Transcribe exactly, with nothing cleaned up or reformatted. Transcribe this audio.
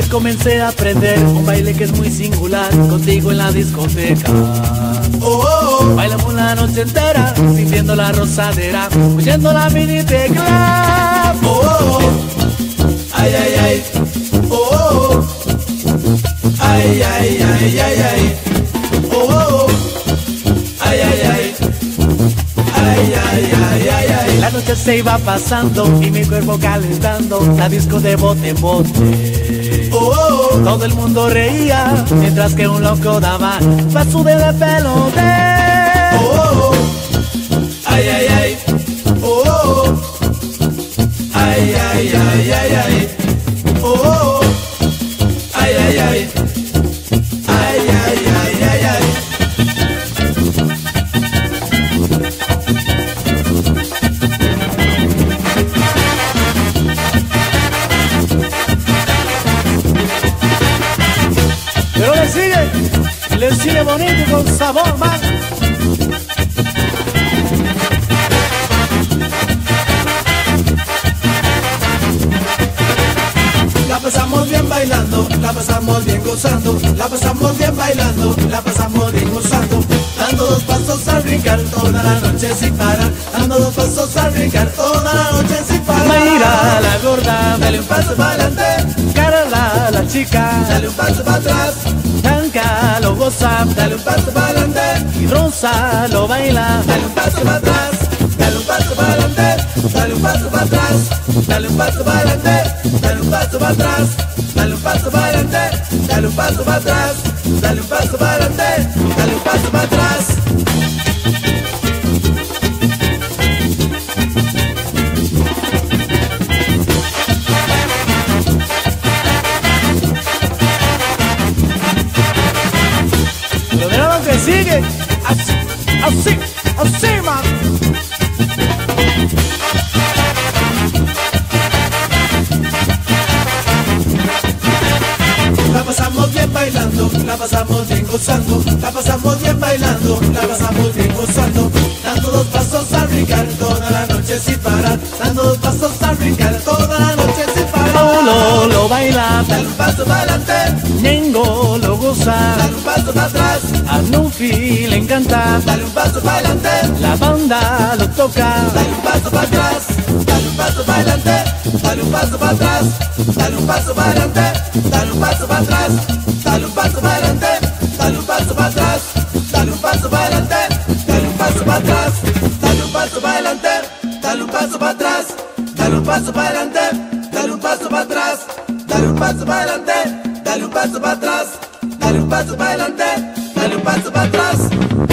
comencé a aprender un baile que es muy singular contigo en la discoteca. Oh, oh, oh. Bailamos la noche entera sintiendo la rosadera, oyendo la mini tecla. Oh, oh, oh. Ay, ay, ay. Oh, oh, oh. Ay, ay, ay, ay, ay. Oh, oh, oh. Ay, ay, ay. Ay, ay, ay, ay, ay. La noche se iba pasando y mi cuerpo calentando, la disco de bote en bote. Oh, oh, oh. Todo el mundo reía mientras que un loco daba paso de pelote. Oh, oh, oh. Ay, ay, ay. Oh, oh, oh. Ay, ay, ay, ay, ay. Oh, oh, oh. Ay, ay, ay. Ay, ay, ay, ay, ay. Pero le sigue, le sigue bonito y con sabor, man. La pasamos bien bailando, la pasamos bien gozando, la pasamos bien bailando, la pasamos bien gozando, dando dos pasos al brincar toda la noche sin parar, dando dos pasos al brincar toda la noche sin parar. Mayra la gorda, Dale un paso para adelante, Carla la chica, dale un paso para atrás, Blanca lo goza dale un paso para adelante, y Rosa lo baila. dale un paso para atrás, dale un paso para adelante, dale un paso para atrás, dale un paso para adelante, dale un paso para atrás, dale un paso para adelante, dale un paso para atrás, dale un paso para adelante, dale un paso para atrás. Pero mira lo que sigue, así, así, así, man. La pasamos bien bailando, la pasamos bien gozando, la pasamos bien bailando, la pasamos bien gozando, dando dos pasos al brincar toda la noche sin parar, dando dos pasos al brincar toda la noche sin parar. Paulo lo baila, Dale un paso para adelante, Ñengo lo goza, dale un paso para atrás, a Nufi le encanta, dale un paso para adelante, la banda lo toca. dale un paso para atrás, dale un paso para adelante, dale un paso para atrás, dale un paso para adelante, dale un paso para atrás, dale un paso para adelante, dale un paso para atrás, dale un paso para adelante, dale un paso para atrás, dale un paso para adelante, dale un paso para atrás, dale un paso para adelante, dale un paso para atrás, dale un paso para adelante, dale un paso para atrás, dale un paso para adelante, dale un paso para atrás.